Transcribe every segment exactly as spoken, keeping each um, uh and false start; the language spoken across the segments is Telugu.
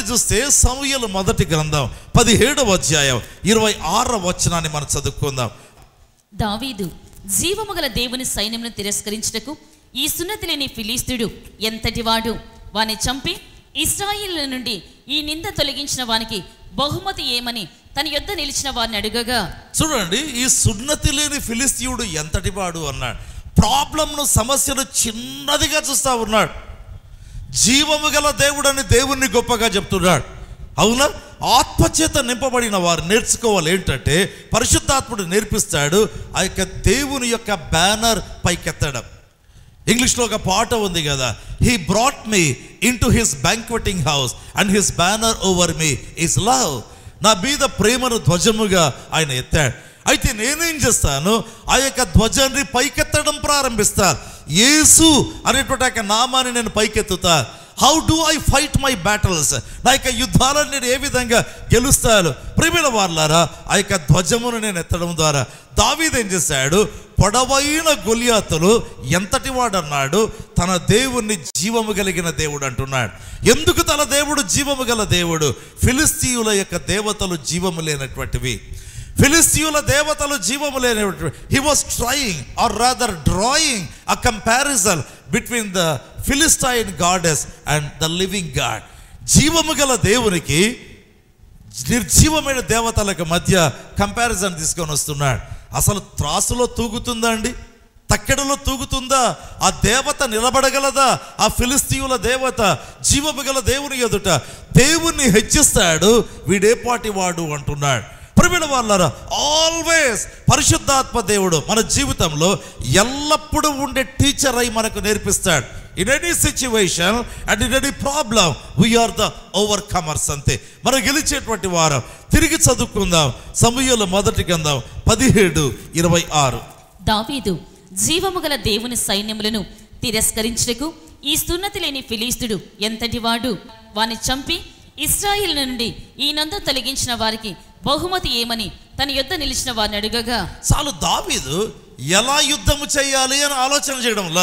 చూస్తే సమూయేలు మొదటి గ్రంథం పదిహేడవ అధ్యాయం ఇరవై ఆరవ వచనాన్ని మనం చదువుకుందాం. దావీదు జీవము గల దేవుని సైన్యమును తిరస్కరించుటకు ఈ సున్నతి లేని ఫిలిస్తీయుడు ఎంతటి వాడు, వాని చంపి ఇశ్రాయేలు నుండి ఈ నింద తొలగించిన వానికి బహుమతి ఏమని తన యొద్ద నిలిచిన వారిని అడుగగా, చూడండి, ఈ సున్నతి లేని ఫిలిస్తీయుడు ఎంతటి వాడు అన్నాడు. ప్రాబ్లంను, సమస్యను చిన్నదిగా చూస్తా ఉన్నాడు. జీవము గల దేవుడని దేవుణ్ణి గొప్పగా చెప్తున్నాడు. అవునా? ఆత్మచేత నింపబడిన వారు నేర్చుకోవాలి ఏంటంటే, పరిశుద్ధాత్ముడు నేర్పిస్తాడు ఆ యొక్క దేవుని యొక్క బ్యానర్ పైకెత్తడం. ఇంగ్లీష్లో ఒక పాట ఉంది కదా, he brought me into his banqueting house and his banner over me is love. నా మీద ప్రేమను ధ్వజముగా ఆయన ఎత్తాడు. అయితే నేనేం చేస్తాను, ఆ యొక్క ధ్వజాన్ని పైకెత్తడం ప్రారంభిస్తాను. యేసు అనేటువంటి యొక్క నామాన్ని నేను పైకెత్తుతా. How do I fight my battles, నా యొక్క యుద్ధాలను నేను ఏ విధంగా గెలుస్తాను? ప్రియమైన వారలారా, ఆ యొక్క ధ్వజమును నేను ఎత్తడం ద్వారా దావీదు ఏం చేశాడు, పొడవైన గొలియాతులు ఎంతటి వాడు అన్నాడు, తన దేవుణ్ణి జీవము కలిగిన దేవుడు అంటున్నాడు. ఎందుకు తన దేవుడు జీవము గల దేవుడు? ఫిలిస్తీయుల యొక్క దేవతలు జీవము లేనటువంటివి. ఫిలిస్తీయుల దేవతలు జీవము లేనటువంటి. He was trying or rather drawing a comparison between the Philistine gods and the living God. జీవము గల దేవునికి నిర్జీవమైన దేవతలకు మధ్య కంపారిజన్ తీసుకొని వస్తున్నాడు. అసలు త్రాసులో తూగుతుందా అండి? తక్కెడలో తూగుతుందా? ఆ దేవత నిలబడగలదా? ఆ ఫిలిస్తీయుల దేవత జీవము గల దేవుని ఎదుట దేవుణ్ణి హెచ్చిస్తాడు. వీడేపాటి వాడు అంటున్నాడు. ప్రియమైన వారలారా, ఆల్వేస్ పరిశుద్ధాత్మ దేవుడు మన జీవితంలో ఎల్లప్పుడూ ఉండే టీచర్ అయి మనకు నేర్పిస్తాడు. In any situation and in any problem we're the overcomers. అంతే, మనం గెలిచేటువంటి వారం. తిరిగి చదువుకుందాం సమూయేలు మొదటి గ్రంథం పదిహేడు ఇరవై ఆరు. దావీదు జీవము గల దేవుని సైన్యములను తిరస్కరించుటకు ఈ సున్నతి లేని ఫిలిస్తీయుడు ఎంతటి వాడు, వాని చంపి ఇశ్రాయేలు నుండి ఈ నంద తొలగించిన వారికి బహుమతి ఏమని తన యొద్ద నిలిచిన వారిని అడుగగా, చాలు దావీదు ఎలా యుద్ధము చేయాలి అని ఆలోచన చేయడంలా,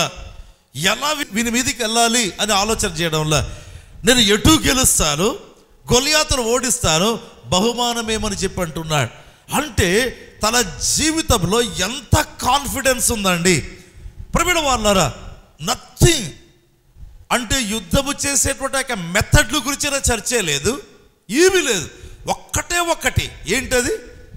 ఎలా వీని మీదికి వెళ్ళాలి అని ఆలోచన చేయడంలా, నేను ఎటు గెలుస్తాను, గొలియాతును ఓడిస్తాను, బహుమానం ఏమని చెప్పి అంటున్నాడు. అంటే తన జీవితంలో ఎంత కాన్ఫిడెన్స్ ఉందండి. ప్రియమైన వారలారా, నథింగ్ అంటే యుద్ధము చేసేటువంటి యొక్క మెథడ్ల గురించిన చర్చే లేదు, ఏమీ లేదు. ఒక్కటే ఒక్కటి, ఏంటది?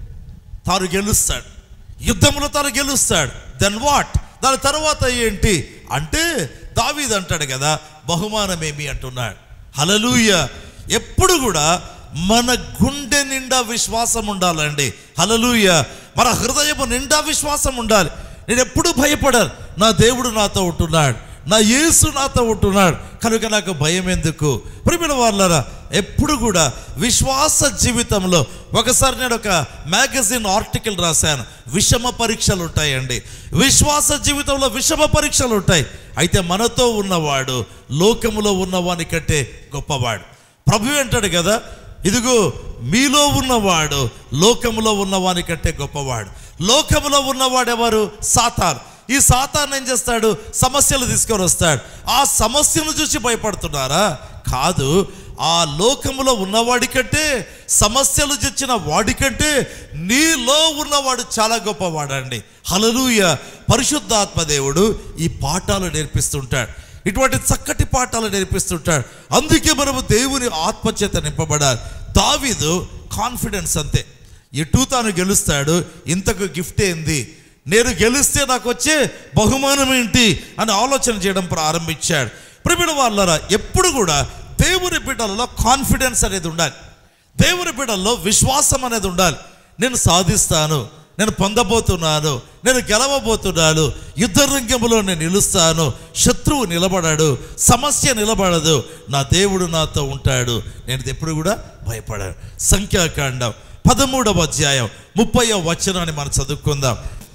తాను గెలుస్తాడు, యుద్ధంలో తాను గెలుస్తాడు. Then what? దాని తర్వాత ఏంటి అంటే దావీదు అంటాడు కదా, బహుమానం ఏమి అంటున్నాడు. హల్లెలూయా. ఎప్పుడు కూడా మన గుండె నిండా విశ్వాసం ఉండాలండి. హల్లెలూయా. మన హృదయము నిండా విశ్వాసం ఉండాలి. నేను ఎప్పుడు భయపడాను, నా దేవుడు నాతో ఉంటున్నాడు, నా యేసు నాతో ఉంటున్నాడు, కనుక నాకు భయం ఎందుకు? ప్రియమైన వారలారా, ఎప్పుడు కూడా విశ్వాస జీవితంలో, ఒకసారి నేను ఒక మ్యాగజైన్ ఆర్టికల్ రాశాను, విషమ పరీక్షలు ఉంటాయండి. విశ్వాస జీవితంలో విషమ పరీక్షలు ఉంటాయి. అయితే మనతో ఉన్నవాడు లోకములో ఉన్నవాని కంటే గొప్పవాడు. ప్రభు అంటాడు కదా, ఇదిగో మీలో ఉన్నవాడు లోకములో ఉన్నవాని కంటే గొప్పవాడు. లోకములో ఉన్నవాడు ఎవరు? సాతాను. ఈ సాతాను ఏం చేస్తాడు? సమస్యలు తీసుకొని వస్తాడు. ఆ సమస్యను చూసి భయపడుతున్నారా? కాదు, ఆ లోకములో ఉన్నవాడి కంటే, సమస్యలు తెచ్చిన వాడికంటే నీలో ఉన్నవాడు చాలా గొప్పవాడండి. హల్లెలూయా. పరిశుద్ధాత్మ దేవుడు ఈ పాఠాలు నేర్పిస్తుంటాడు, ఇటువంటి చక్కటి పాఠాలు నేర్పిస్తుంటాడు. అందుకే మనము దేవుని ఆత్మచేత నింపబడాలి. దావీదు కాన్ఫిడెన్స్ అంతే, ఎటు తాను గెలుస్తాడు, ఇంతకు గిఫ్ట్ ఏంది, నేను గెలిస్తే నాకు వచ్చే బహుమానం ఏంటి అని ఆలోచన చేయడం ప్రారంభించాడు. ప్రియమైన వారలారా, ఎప్పుడు కూడా దేవుని బిడ్డలలో కాన్ఫిడెన్స్ అనేది ఉండాలి. దేవుని బిడ్డల్లో విశ్వాసం అనేది ఉండాలి. నేను సాధిస్తాను, నేను పొందబోతున్నాను, నేను గెలవబోతున్నాను, యుద్ధ రంగంలో నేను నిలుస్తాను, శత్రువు నిలబడాడు, సమస్య నిలబడదు, నా దేవుడు నాతో ఉంటాడు, నేను ఎప్పుడు కూడా భయపడాను. సంఖ్యాకాండం పదమూడవ అధ్యాయం ముప్పైవ వచనాన్ని మనం చదువుకుందాం.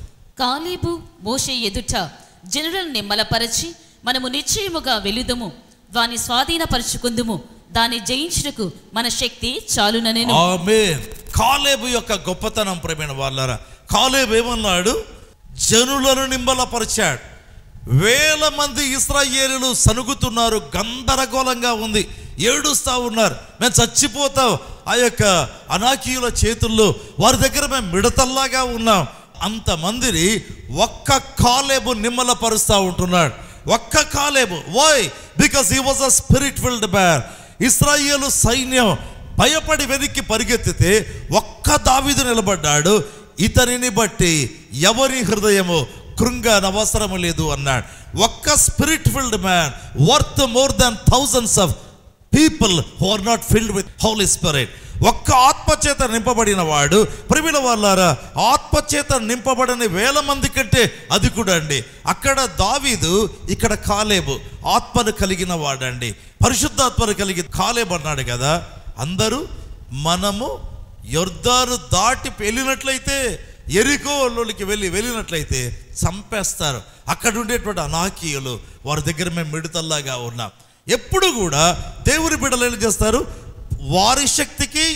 కాలేబు మోషే ఎదుట జనులను నిమ్మలపరచి, మనము నిశ్చయముగా వెలుదము, వాని స్వాధీనపరచుకుందుము, దాన్ని జయించుటకు మన శక్తి చాలుననెను. ఆమేన్. కాలేబు యొక్క గొప్పతనం ప్రియమైన వారలారా, కాలేబు ఏమన్నాడు? జనులను నిమ్మలపరిచాడు. వేల మంది ఇశ్రాయేలీయులు సనుగుతున్నారు, గందరగోళంగా ఉంది. ఏడుస్తూ ఉన్నారు, మేము చచ్చిపోతాం ఆ యొక్క అనాకీయుల చేతుల్లో, వారి దగ్గర మేము మిడతల్లాగా ఉన్నాం. అంతమందిని ఒక్క కాలేబు నిమ్మలపరుస్తూ ఉంటున్నాడు. ఒక్క Caleb. Why? Because he was a spirit filled man. ఇశ్రాయేలు సైన్యం భయపడి వెనక్కి పరిగెత్తితే ఒక్క దావీదు నిలబడ్డాడు. ఇతనిని బట్టి ఎవరి హృదయము కృంగనవసరము లేదు అన్నాడు. ఒక్క spirit filled man worth more than thousands of people who are not filled with Holy Spirit. ఒక్క ఆత్మచేత నింపబడిన వాడు, ప్రియుల వాళ్ళారా, ఆత్మచేత నింపబడని వేల మంది కంటే అధికుడు అండి. అక్కడ దావీదు, ఇక్కడ కాలేబు. ఆత్మను కలిగిన వాడండి, పరిశుద్ధాత్మను కలిగి కాలేబు అన్నాడు కదా. అందరూ మనము యొర్దాను దాటి వెళ్ళినట్లయితే, ఎరికోలోకి వెళ్ళి వెళ్ళినట్లయితే చంపేస్తారు. అక్కడ ఉండేటువంటి అనాకీయులు వారి దగ్గర మేము మిడతల్లాగా ఉన్నాం. ఎప్పుడు కూడా దేవుని బిడ్డలు ఏం చేస్తారు? వారి శక్తికి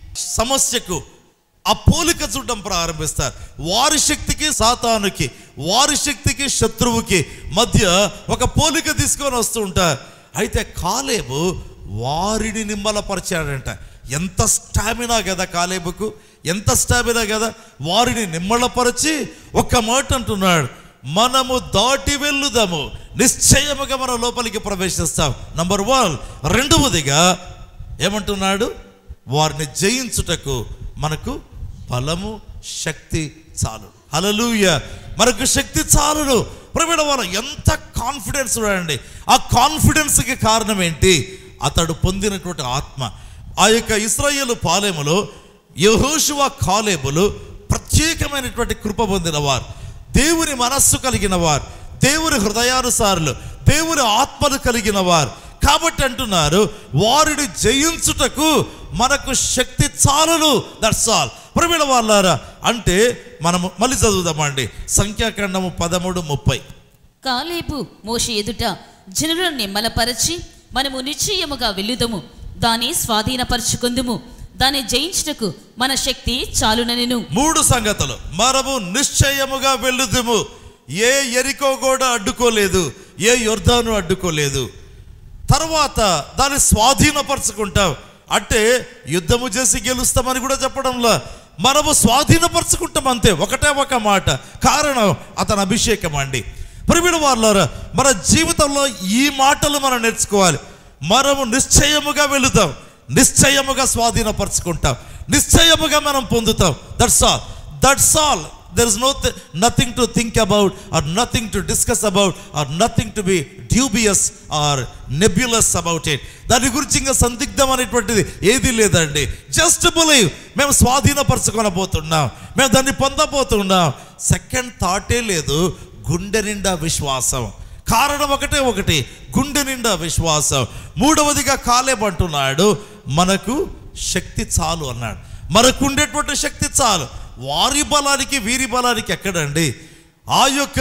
సమస్యకు ఆ పోలిక చూడడం ప్రారంభిస్తారు. వారి శక్తికి సాతానుకి, వారి శక్తికి శత్రువుకి మధ్య ఒక పోలిక తీసుకొని వస్తూ ఉంటారు. అయితే కాలేబు వారిని నిమ్మలపరిచాడంట. ఎంత స్టామినా కదా కాలేబుకు, ఎంత స్టామినా కదా. వారిని నిమ్మలపరిచి ఒక్క మాట అంటున్నాడు, మనము దాటి వెళ్ళుదాము, నిశ్చయముగా మనం లోపలికి ప్రవేశిస్తాం. Number one. రెండవదిగా ఏమంటున్నాడు? వారిని జయించుటకు మనకు బలము, శక్తి చాలు. హల్లెలూయా. మనకు శక్తి చాలును. ప్రియమైన వారు, ఎంత కాన్ఫిడెన్స్ చూడండి. ఆ కాన్ఫిడెన్స్కి కారణం ఏంటి? అతడు పొందినటువంటి ఆత్మ. ఆ యొక్క ఇశ్రాయేలు పాలెములో యెహోషువ, కాలేబులు ప్రత్యేకమైనటువంటి కృప పొందినవారు, దేవుని మనస్సు కలిగిన వారు, దేవుని హృదయానుసారులు, దేవుని ఆత్మను కలిగిన వారు. కాబట్టి అంటున్నారు, వారిని జయించుటకు మనకు శక్తి చాలును. That's all. ప్రియమైన వాళ్ళారా, అంటే మనము మళ్ళీ చదువుదామండి. సంఖ్యాకాండము పదమూడు ముప్పై. కాలేబు మోషే ఎదుట జనులను నిమ్మలపరచి, మనము నిశ్చయముగా వెళ్ళుదము, దాన్ని స్వాధీనపరచుకుందుము, దాన్ని జయించుటకు మన శక్తి చాలుననెను. మూడు సంగతులు. మనము నిశ్చయముగా వెళ్ళుదుము. ఏ ఎరికో కూడా అడ్డుకోలేదు, ఏ యొర్దాను అడ్డుకోలేదు. తర్వాత దాన్ని స్వాధీనపరచుకుంటాం. అంటే యుద్ధము చేసి గెలుస్తామని కూడా చెప్పడంలో మనము స్వాధీనపరచుకుంటాం అంతే. ఒకటే ఒక మాట. కారణం అతని అభిషేకం అండి. ప్రియమైన వారులారా, మన జీవితంలో ఈ మాటలు మనం నేర్చుకోవాలి. మనము నిశ్చయముగా వెళుతాం, నిశ్చయముగా స్వాధీనపరచుకుంటాం, నిశ్చయముగా మనం పొందుతాం. That's all. That's all. There is no th- nothing to think about, or nothing to discuss about, or nothing to be dubious or nebulous about it. దాని గురించి ఇంకా సందిగ్ధం అనేటువంటిది ఏది లేదండి. Just believe. మేము స్వాధీనపరచుకొనబోతున్నాం, మేము దాన్ని పొందబోతున్నాం. సెకండ్ థాటే లేదు. గుండె నిండా విశ్వాసం. కారణం ఒకటే ఒకటి, గుండె నిండా విశ్వాసం. మూడవదిగా కాలేబు అంటున్నాడు, మనకు శక్తి చాలు అన్నాడు. మనకు ఉండేటువంటి శక్తి చాలు. వారి బలానికి వీరి బలానికి ఎక్కడండి? ఆ యొక్క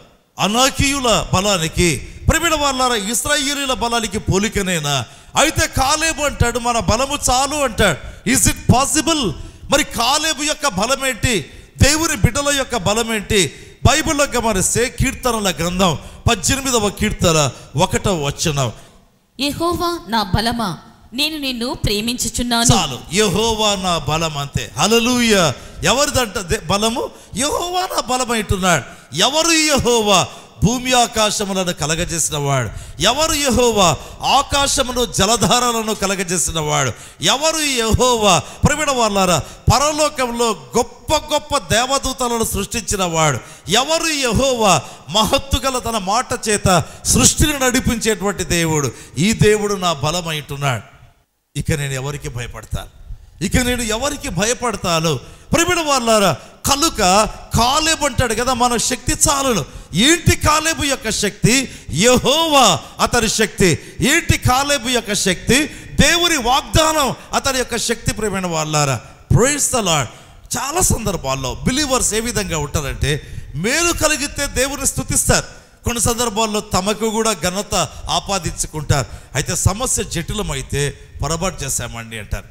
అనాకీయుల బలానికి, ప్రియమైన వాళ్ళారా, ఇశ్రాయేలీయుల బలానికి పోలికనేనా? అయితే కాలేబు అంటాడు, మన బలము చాలు అంటాడు. Is it possible? మరి కాలేబు యొక్క బలం ఏంటి? దేవుని బిడ్డల యొక్క బలం ఏంటి? బైబిల్లో గమనిస్తే కీర్తనల గ్రంథం పద్దెనిమిదవ కీర్తన ఒకటవ వచనం, యెహోవా నా బలమా, నేను నిన్ను ప్రేమించుచున్నాను. చాలు. యెహోవా నా బలం, అంతే. హల్లెలూయా. ఎవరిదంట బలము? యెహోవా నా బలం అంటున్నాడు. ఎవరు యెహోవా? భూమి ఆకాశములను కలగజేసిన వాడు. ఎవరు యెహోవా? ఆకాశమును జలధారాలను కలగజేసిన వాడు. ఎవరు యెహోవా? ప్రియమైన వాళ్ళారా, పరలోకంలో గొప్ప గొప్ప దేవదూతలను సృష్టించిన వాడు. ఎవరు యెహోవా? మహత్తు గల తన మాట చేత సృష్టిని నడిపించేటువంటి దేవుడు. ఈ దేవుడు నా బలం అంటున్నాడు. ఇక నేను ఎవరికి భయపడతాను? ఇక నేను ఎవరికి భయపడతాను? ప్రియమైన వాళ్ళారా, కనుక కాలేబు అంటాడు కదా, మన శక్తి చాలును. ఏంటి కాలేబు యొక్క శక్తి? యెహోవా అతని శక్తి. ఏంటి కాలేబు యొక్క శక్తి? దేవుని వాగ్దానం అతని యొక్క శక్తి. ప్రియమైన వాళ్ళారా, ప్రైజ్ ద లార్డ్. చాలా సందర్భాల్లో బిలీవర్స్ ఏ విధంగా ఉంటారంటే, మేలు కలిగితే దేవుని స్తుతిస్తారు, కొన్ని సందర్భాల్లో తమకు కూడా ఘనత ఆపాదించుకుంటారు. అయితే సమస్య జటిలమైతే పొరపాటు చేశామండి అంటారు.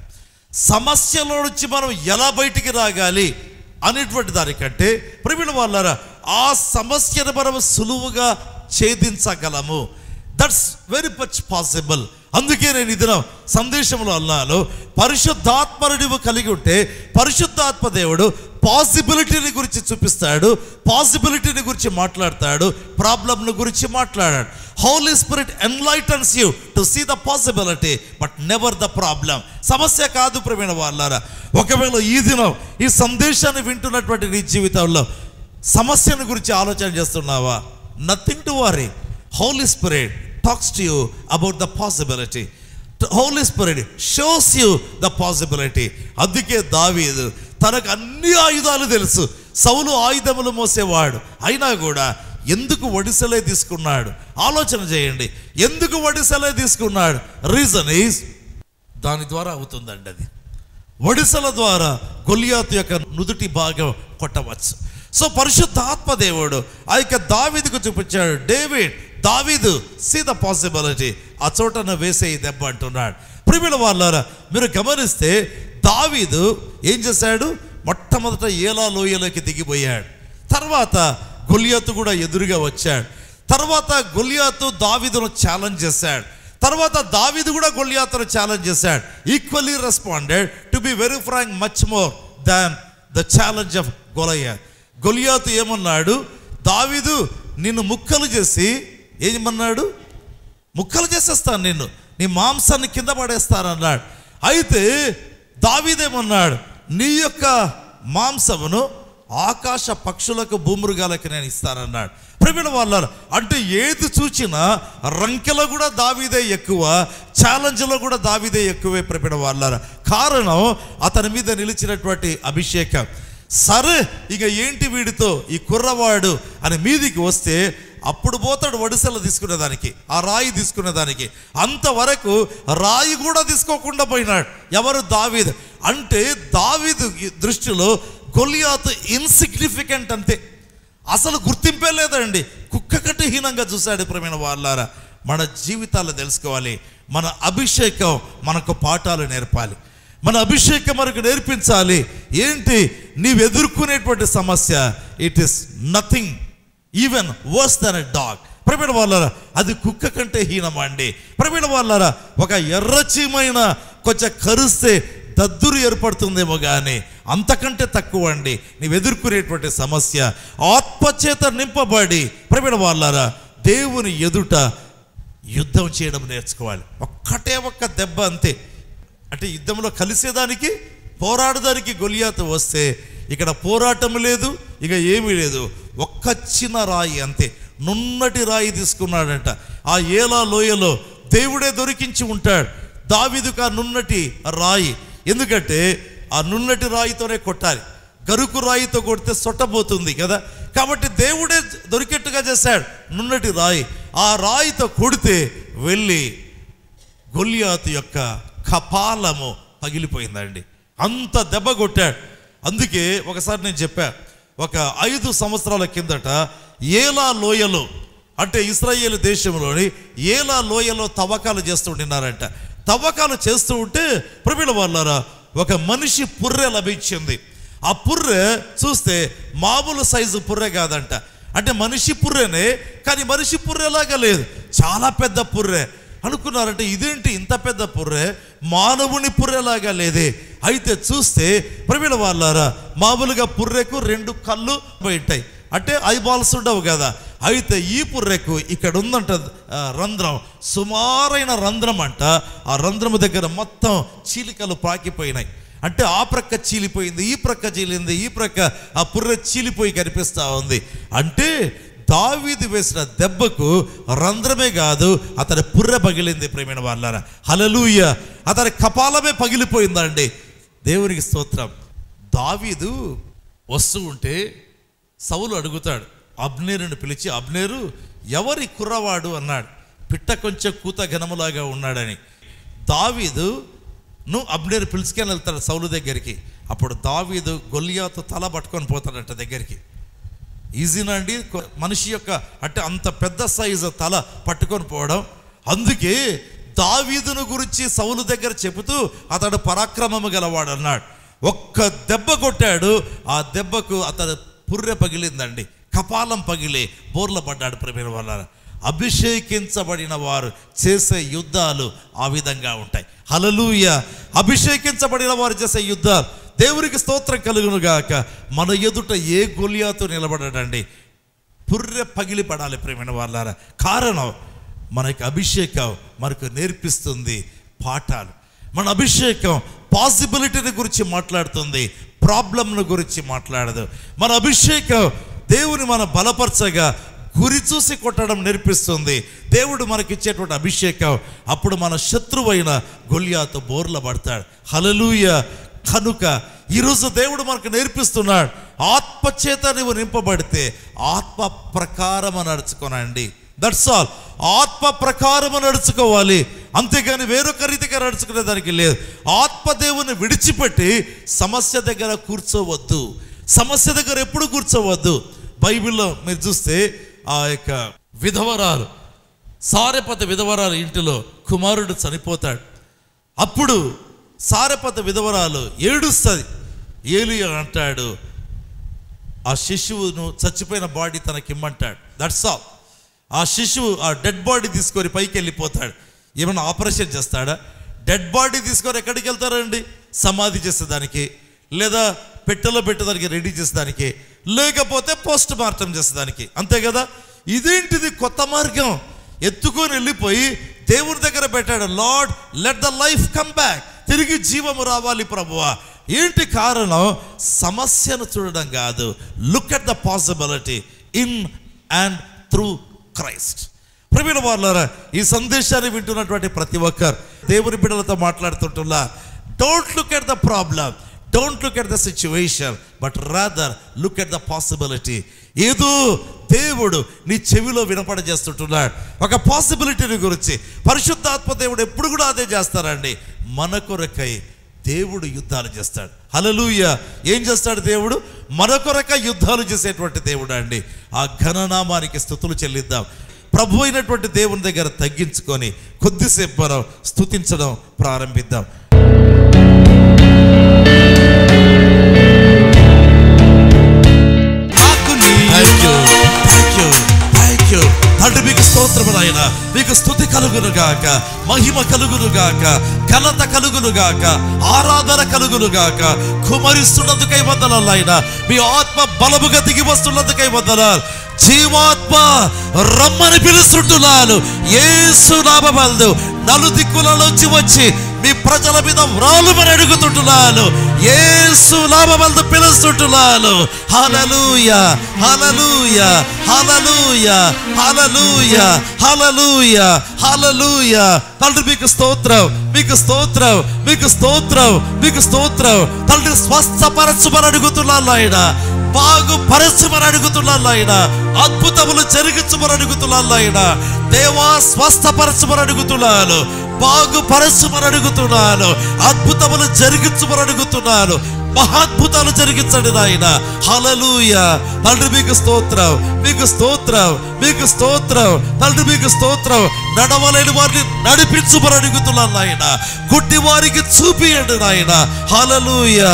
సమస్యలో నుంచి మనం ఎలా బయటికి రాగాలి అనేటువంటి దానికంటే, ప్రియమైన వాళ్ళారా, ఆ సమస్యను మనం సులువుగా ఛేదించగలము. That's very much possible. అందుకే నేను ఇది సందేశంలో అన్నాను, పరిశుద్ధాత్మను నువ్వు కలిగి ఉంటే పరిశుద్ధాత్మ దేవుడు పాసిబిలిటీని గురించి చూపిస్తాడు, పాసిబిలిటీని గురించి మాట్లాడతాడు, ప్రాబ్లంను గురించి మాట్లాడాడు. Holy Spirit enlightens you to see the possibility but never the problem. సమస్య కాదు ప్రియమైన వాళ్ళారా. ఒకవేళ ఈ దినం ఈ సందేశాన్ని వింటున్నటువంటి నీ జీవితంలో సమస్యను గురించి ఆలోచన చేస్తున్నావా? Nothing to worry. Holy Spirit talks to you about the possibility. The Holy Spirit shows you the possibility. అందుకే దావీదు తనకు అన్ని ఆయుధాలు తెలుసు. సౌలు ఆయుధములు మోసేవాడు, అయినా కూడా ఎందుకు వడిసెలే తీసుకున్నాడు? ఆలోచన చేయండి, ఎందుకు వడిసెలే తీసుకున్నాడు? రీజన్ ఈజ్ దాని ద్వారా అవుతుందండి. అది వడిసెల ద్వారా గొలియాతు యొక్క నుదుటి భాగం కొట్టవచ్చు. సో పరిశుద్ధాత్మ దేవుడు ఆ యొక్క దావీదుకు చూపించాడు, డేవిడ్ దావీదు సీ ద పాసిబిలిటీ, ఆ చోటన వేసే దెబ్బ అంటున్నాడు. ప్రియమైన వాళ్ళారా, మీరు గమనిస్తే దావీదు ఏం చేశాడు? మొట్టమొదట ఏలా లోయలోకి దిగిపోయాడు. తర్వాత గొలియాతు కూడా ఎదురుగా వచ్చాడు. తర్వాత గొలియాతు దావీదును ఛాలెంజ్ చేశాడు. తర్వాత దావీదు కూడా గొలియాతును ఛాలెంజ్ చేశాడు. Equally responded to be very frank much more than the challenge of Goliath. Goliath ఏమన్నాడు? దావీదు నిన్ను ముక్కలు చేసి ఏమన్నాడు? ముక్కలు చేసేస్తాను, నిన్ను నీ మాంసాన్ని కింద పడేస్తానన్నాడు. అయితే దావీదేమన్నాడు? నీ యొక్క మాంసమును ఆకాశ పక్షులకు భూమృగాలకు నేను ఇస్తానన్నాడు. ప్రియమైన వాళ్ళారు, అంటే ఏది చూచినా రంకెలో కూడా దావీదే ఎక్కువ, ఛాలెంజ్లో కూడా దావీదే ఎక్కువే. ప్రియమైన వాళ్ళారు, కారణం అతని మీద నిలిచినటువంటి అభిషేకం. సరే ఇక ఏంటి వీడితో ఈ కుర్రవాడు అని మీదికి వస్తే అప్పుడు పోతాడు వడిసెలు తీసుకునేదానికి, ఆ రాయి తీసుకునేదానికి. అంతవరకు రాయి కూడా తీసుకోకుండా పోయినాడు. ఎవరు? దావీదు. అంటే దావీదు దృష్టిలో గొలియాతు ఇన్సిగ్నిఫికెంట్, అంతే, అసలు గుర్తింపే లేదండి. కుక్క కంటే హీనంగా చూశాడు. ప్రియమైన వాళ్ళారా, మన జీవితాలు తెలుసుకోవాలి. మన అభిషేకం మనకు పాఠాలు నేర్పాలి. మన అభిషేకం మనకు నేర్పించాలి. ఏంటి? నీవు ఎదుర్కొనేటువంటి సమస్య, it is nothing even worse than a dog. ప్రియమైన వాళ్ళారా, అది కుక్క కంటే హీనమండి. ప్రియమైన వాళ్ళారా, ఒక ఎర్రచీమైన కొంచెం కరుస్తే దద్దురు ఏర్పడుతుందేమో కానీ అంతకంటే తక్కువ అండి నీవు ఎదుర్కొనేటువంటి సమస్య. ఆత్మచేత నింపబడి ప్రియమైన వాళ్ళారా, దేవుని ఎదుట యుద్ధం చేయడం నేర్చుకోవాలి. ఒక్కటే ఒక్క దెబ్బ అంతే. అంటే యుద్ధంలో కలిసేదానికి, పోరాడడానికి గొలియాతు వస్తే ఇక్కడ పోరాటం లేదు, ఇక ఏమీ లేదు. ఒక్క చిన్న రాయి అంతే, నున్నటి రాయి తీసుకున్నాడంట. ఆ ఏలా లోయలో దేవుడే దొరికించి ఉంటాడు దావీదుకు ఆ నున్నటి రాయి. ఎందుకంటే ఆ నున్నటి రాయితోనే కొట్టాలి, గరుకు రాయితో కొడితే సొట్టబోతుంది కదా. కాబట్టి దేవుడే దొరికేట్టుగా చేశాడు నున్నటి రాయి. ఆ రాయితో కొడితే వెళ్ళి గొలియాతు యొక్క కపాలము పగిలిపోయిందండి. అంత దెబ్బ కొట్టాడు. అందుకే ఒకసారి నేను చెప్పా, ఒక ఐదు సంవత్సరాల కిందట ఏలా లోయలో, అంటే ఇశ్రాయేల్ దేశంలోని ఏలా లోయలో తవ్వకాలు చేస్తూ ఉండినారంట. తవ్వకాలు చేస్తూ ఉంటే ప్రియమైన వాళ్ళారా, ఒక మనిషి పుర్రె లభించింది. ఆ పుర్రె చూస్తే మామూలు సైజు పుర్రె కాదంట. అంటే మనిషి పుర్రెనే, కానీ మనిషి పుర్రెలాగా లేదు, చాలా పెద్ద పుర్రె. అనుకున్నారంటే ఇదేంటి ఇంత పెద్ద పుర్రె, మానవుని పుర్రెలాగా లేదే. అయితే చూస్తే ప్రియమైన వాళ్ళారా, మామూలుగా పుర్రెకు రెండు కళ్ళు ఉంటాయి, అంటే ఐబాల్స్ ఉండవు కదా. అయితే ఈ పుర్రెకు ఇక్కడ ఉందంట రంధ్రం, సుమారైన రంధ్రం అంట. ఆ రంధ్రము దగ్గర మొత్తం చీలికలు పాకిపోయినాయి. అంటే ఆ ప్రక్క చీలిపోయింది, ఈ ప్రక్క చీలింది, ఈ ప్రక్క ఆ పుర్రె చీలిపోయి కనిపిస్తూ ఉంది. అంటే దావీదు వేసిన దెబ్బకు రంధ్రమే కాదు, అతని పుర్రె పగిలింది. ప్రియమైన వాళ్ళారా, హల్లెలూయా, అతని కపాలమే పగిలిపోయిందండి. దేవునికి స్తోత్రం. దావీదు వస్తూ ఉంటే సౌలు అడుగుతాడు, అబ్నేరుని పిలిచి, అబ్నేరు ఎవరి కుర్రవాడు అన్నాడు. పిట్ట కొంచెం కూత ఘనములాగా ఉన్నాడని. దావీదు నువ్వు అబ్నేరు పిలుచుకొని వెళ్తాడు సౌలు దగ్గరికి. అప్పుడు దావీదు గొలియాతు తల పట్టుకొని పోతాడంట దగ్గరికి. ఈజీనా అండి మనిషి యొక్క, అంటే అంత పెద్ద సైజు తల పట్టుకొని పోవడం. అందుకే దావీదును గురించి సౌలు దగ్గర చెబుతూ అతడు పరాక్రమము గలవాడు అన్నాడు. ఒక్క దెబ్బ కొట్టాడు, ఆ దెబ్బకు అతడు పుర్రె పగిలిందండి, కపాలం పగిలి బోర్ల పడ్డాడు. ప్రియమైన వాళ్ళ అభిషేకించబడిన వారు చేసే యుద్ధాలు ఆ విధంగా ఉంటాయి. హల్లెలూయా. అభిషేకించబడిన వారు చేసే యుద్ధాలు దేవునికి స్తోత్రం కలుగును గాక. మన ఎదుట ఏ గొలియాతు నిలబడడండి, పుర్రె పగిలి పడాలి ప్రేమైన వాళ్ళారా. కారణం మనకి అభిషేకం మనకు నేర్పిస్తుంది పాఠాలు. మన అభిషేకం పాసిబిలిటీని గురించి మాట్లాడుతుంది, ప్రాబ్లంను గురించి మాట్లాడదు. మన అభిషేకం దేవుని మన బలపరచగా గురి చూసి కొట్టడం నేర్పిస్తుంది. దేవుడు మనకిచ్చేటువంటి అభిషేకం అప్పుడు మన శత్రువైన గొలియాతు బోర్ల పడతాడు. హల్లెలూయా. కనుక ఈరోజు దేవుడు మనకు నేర్పిస్తున్నాడు, ఆత్మచేత నువ్వు నింపబడితే ఆత్మ ప్రకారము నడుచుకోనండి. That's all. ఆత్మ ప్రకారము నడుచుకోవాలి, అంతేగాని వేరొక రీతిగా నడుచుకునే దానికి లేదు. ఆత్మదేవుని విడిచిపెట్టి సమస్య దగ్గర కూర్చోవద్దు. సమస్య దగ్గర ఎప్పుడు కూర్చోవద్దు. బైబిల్లో మీరు చూస్తే ఆ యొక్క విధవరాలు, సారెపత విధవరాలు ఇంటిలో కుమారుడు చనిపోతాడు. అప్పుడు సారెపత విధవరాలు ఏడుస్తుంది. ఏలియా అంటాడు, ఆ శిశువును చచ్చిపోయిన బాడీ తనకిమ్మంటాడు. That's all. ఆ శిశువు ఆ డెడ్ బాడీ తీసుకొని పైకి వెళ్ళిపోతాడు. ఏమైనా ఆపరేషన్ చేస్తాడా? డెడ్ బాడీ తీసుకొని ఎక్కడికి వెళ్తారండి? సమాధి చేసేదానికి, లేదా పెట్టెలో పెట్టేదానికి రెడీ చేసేదానికి, లేకపోతే పోస్ట్ మార్టం చేసేదానికి, అంతే కదా. ఇదేంటిది కొత్త మార్గం? ఎత్తుకొని వెళ్ళిపోయి దేవుని దగ్గర పెట్టాడు. Lord let the life come back, తిరిగి జీవము రావాలి ప్రభువా. ఏంటి కారణం? సమస్యను చూడడం కాదు, look at the possibility in and through Christ. ప్రియమైన వారులారా, ఈ సందేశాన్ని వింటున్నటువంటి ప్రతి ఒక్కరు దేవుని బిడ్డలతో మాట్లాడుతుంటున్నా, don't look at the problem, don't look at the situation, but rather look at the possibility. ఏదో దేవుడు నీ చెవిలో వినపడజేస్తుంటున్నాడు ఒక పాసిబిలిటీని గురించి. పరిశుద్ధాత్మ దేవుడు ఎప్పుడు కూడా అదే చేస్తారండి. మన కొరకై దేవుడు యుద్ధాలు చేస్తాడు. హల్లెలూయా. ఏం చేస్తాడు దేవుడు? మన కొరకై యుద్ధాలు చేసేటువంటి దేవుడు అండి. ఆ ఘననామానికి స్తుతులు చెల్లిద్దాం. ప్రభు అయినటువంటి దేవుని దగ్గర తగ్గించుకొని కొద్దిసేపు మనం స్తుతించడం ప్రారంభిద్దాం. తండ్రి మీకు స్తోత్రము నాయన, మీకు స్తుతి కలుగును గాక, మహిమ కలుగును గాక, ఘనత కలుగును గాక, ఆరాధన కలుగును గాక. కుమరిస్తున్నందుకై వందనాలు నాయన, మీ ఆత్మ బలముగా దిగి వస్తున్నందుకై వందనాలు. జీవాత్మ రమ్మని పిలుస్తుంటున్నాను. యేసు నామములో నలుదిక్కులలోంచి వచ్చి మీ ప్రజల మీద వ్రాలుమని అడుగుతుంటున్నాను. యేసు నామములో పిలుస్తుంటున్నాను. హల్లెలూయా, హల్లెలూయా, హల్లెలూయా, హల్లెలూయా, హల్లెలూయా, హల్లెలూయా. తండ్రి మీకు స్తోత్రం, మీకు స్తోత్రం, మీకు స్తోత్రం, మీకు స్తోత్రం. తండ్రి స్వస్థపరచుమని అడుగుతున్నాను ఆయన, బాగుపరచుమని అడుగుతున్నాను ఆయన, అద్భుతములు జరిగించుమని అడుగుతున్నాను ఆయన. దేవా స్వస్థపరచుమని అడుగుతున్నాను, బాగుపరచుమని అడుగుతున్నాను, అద్భుతములు జరిగించుమని అడుగుతున్నాను. మహాద్భుతాలు జరిగించండి నాయన. హల్లెలూయా. తండ్రి మీకు స్తోత్రం, మీకు స్తోత్రం, మీకు స్తోత్రం. తండ్రి మీకు స్తోత్రం. నడవలేని వారిని నడిపించుమని అడుగుతున్నాను నాయన, గుడ్డి వారికి చూపియండి నాయన. హల్లెలూయా.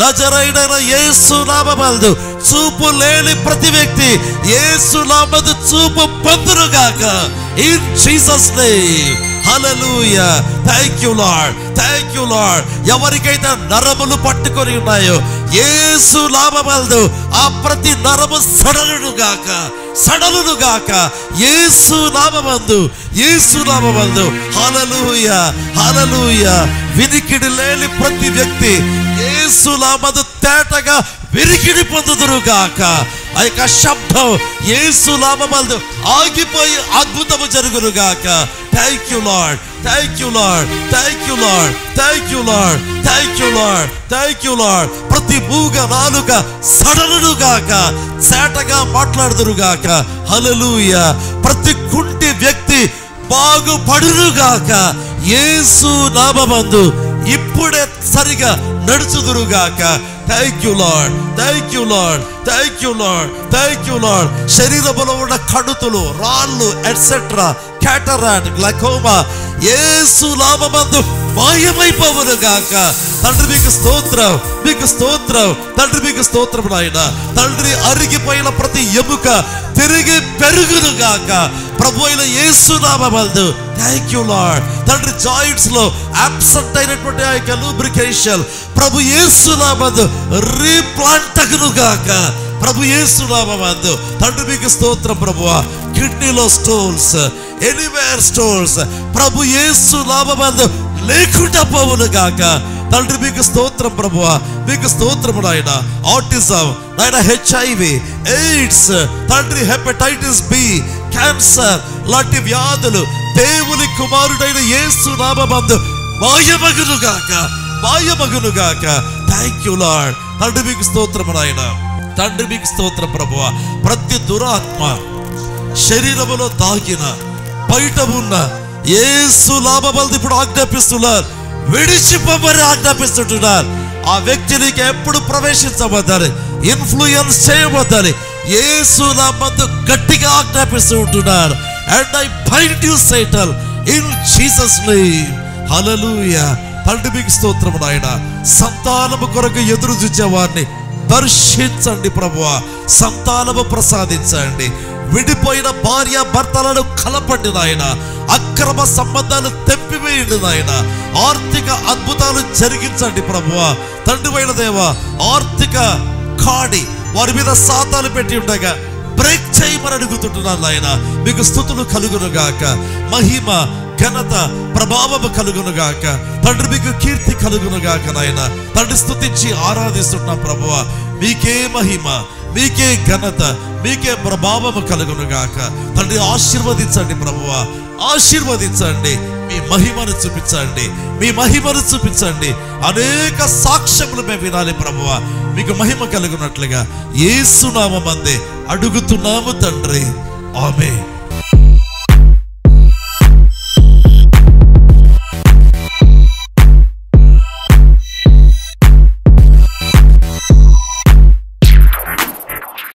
నజరైన యేసు నామములో చూపు లేని ప్రతి వ్యక్తి యేసు నామములో చూపు పొందునుగాక. In Jesus name. Hallelujah. Thank you Lord, thank you Lord. ఎవరికైతే నరములు పట్టుకొని ఉన్నాయో యేసు నామములో ఆ ప్రతి నరము సడలును గాక, సడలును గాక. యేసు నామములో, యేసు నామములో. హల్లెలూయా, హల్లెలూయా. వినికిడి లేని ప్రతి వ్యక్తి యేసు నామములో తేటగా వినికిడి పొందుదురు గాక. ఆ యొక్క శబ్దం యేసు నామములో ఆగిపోయి అద్భుతము జరుగును గాక. Thank you Lord, thank you Lord, thank you Lord, thank you Lord, thank you Lord, thank you Lord. ప్రతి మూగ నాలుక సడలును గాక, సేటగా మాట్లాడుదురు గాక. హల్లెలూయా. ప్రతి కుంటి వ్యక్తి బాగుపడును గాక. యేసు నామములో ఇప్పుడే సరిగా నడుచుదురుగాక. Thank you Lord, thank you Lord, thank you Lord, thank you Lord. శరీరములో ఉన్న కడుతులు, రాళ్ళు ఎట్సెట్రా క్యాటరాక్ట్, గ్లకోమా యేసు నామమందు మాయమైపోవును గాక. తండ్రి మీకు స్తోత్రం, మీకు స్తోత్రం తండ్రి, మీకు స్తోత్రం నాయన. తండ్రి అరిగిపోయిన ప్రతి ఎముక తిరిగి పెరుగును గాక ప్రభు అయిన యేసు నామమందు. Thank you Lord. తండ్రి జాయింట్స్ లో అబ్సెంట్ అయినటువంటి ఆ యొక్క లూబ్రికేషన్ ప్రభు యేసు నామమందు రీప్లాంట్ అగును గాక ప్రభు యేసు నామమందు. తండ్రి మీకు స్తోత్రం ప్రభువా. కిడ్నీలో స్టోన్స్, ఎనీవేర్ స్టోన్స్ ప్రభు యేసు నామమందు లేకుండా పోవును గాక తండ్రి మీకు స్తోత్రం ప్రభువా, మీకు స్తోత్రము నాయన. ఆటిజం నాయన, హెచ్ఐవి, ఎయిడ్స్ తండ్రి, హెపటైటిస్ బి, క్యాన్సర్ లాంటి వ్యాధులు దేవుని కుమారుడైన యేసు నామమందు మాయమగును గాక, మాయమగును గాక. Thank you Lord. తండ్రి మీకు స్తోత్రము నాయన. తండ్రి మీకు స్తోత్రం ప్రభువా. ప్రతి దురాత్మ శరీరములో దాగిన బయట ఉన్న యేసు నామమందు ఇప్పుడు ఆజ్ఞాపిస్తున్నారు, విడిచిపోమని ఆజ్ఞాపిస్తుంటున్నారు. ఆ వ్యక్తి నీకు ఎప్పుడు ప్రవేశించబద్దని, ఇన్ఫ్లుయెన్స్ చేయబద్దని యేసు నామమందు గట్టిగా ఆజ్ఞాపిస్తూ ఉంటున్నారు. And I bind you Satan in Jesus name. Hallelujah. తండ్రి మీకు స్తోత్రము నాయన. సంతానము కొరకు ఎదురు చూచేవారిని దర్శించండి ప్రభువా, సంతానము ప్రసాదించండి. విడిపోయిన భార్య భర్తలను కలపండి నాయన. అక్రమ సంబంధాలు తెంపివేయండి నాయన. ఆర్థిక అద్భుతాలు జరిగించండి ప్రభువా. తండ్రివైన దేవా, ఆర్థిక కాడి వారి మీద సాతాలు పెట్టి ఉండగా బ్రేక్ చేయమని అడుగుతుంటున్నాను నాయన. మీకు స్తుతులు కలుగును గాక, మహిమ ఘనత ప్రభావము కలుగును గాక తండ్రి, మీకు కీర్తి కలుగును గాక నాయన. తండ్రి స్తుతించి ఆరాధిస్తున్నాం ప్రభువా. మీకే మహిమ, మీకే ఘనత, మీకే ప్రభావము కలుగును గాక తండ్రి. ఆశీర్వదించండి ప్రభువా, ఆశీర్వదించండి. మీ మహిమను చూపించండి, మీ మహిమను చూపించండి. అనేక సాక్ష్యములు మేము వినాలి ప్రభువా. మీకు మహిమ కలుగునట్లుగా యేసు నామమందే అడుగుతున్నాము తండ్రి. ఆమేన్.